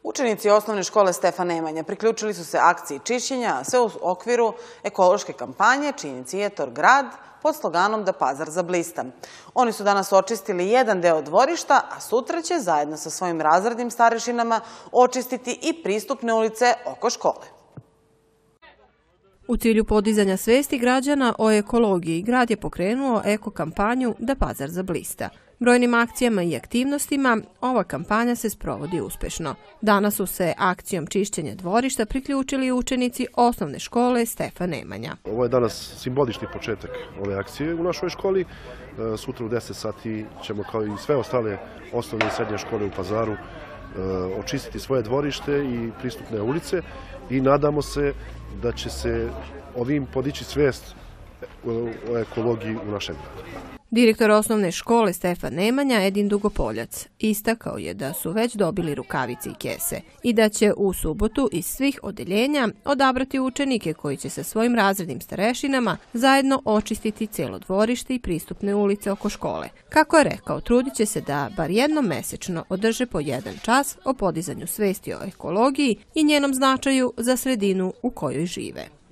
Učenici osnovne škole Stefan Nemanja priključili su se akciji čišćenja, a sve u okviru ekološke kampanje čiji inicijator grad pod sloganom Da Pazar zablista. Oni su danas očistili jedan deo dvorišta, a sutra će zajedno sa svojim razrednim starešinama očistiti i pristupne ulice oko škole. U cilju podizanja svesti građana o ekologiji, grad je pokrenuo eko-kampanju Da Pazar zablista. Brojnim akcijama i aktivnostima ova kampanja se sprovodi uspešno. Danas su se akcijom čišćenja dvorišta priključili učenici osnovne škole Stefan Nemanja. Ovo je danas simbolični početak ove akcije u našoj školi. Sutra u 10 sati ćemo, kao i sve ostale osnovne i srednje škole u Pazaru, očistiti svoje dvorište i pristupne ulice i nadamo se da će se ovim podići svijest o ekologiji u našem gradu. Direktor osnovne škole Stefan Nemanja, Edin Dugopoljac, istakao je da su već dobili rukavice i kese i da će u subotu iz svih odeljenja odabrati učenike koji će sa svojim razrednim starešinama zajedno očistiti cijelo dvorište i pristupne ulice oko škole. Kako je rekao, trudit će se da bar jednom mesečno održe po jedan čas o podizanju svesti o ekologiji i njenom značaju za sredinu u kojoj žive.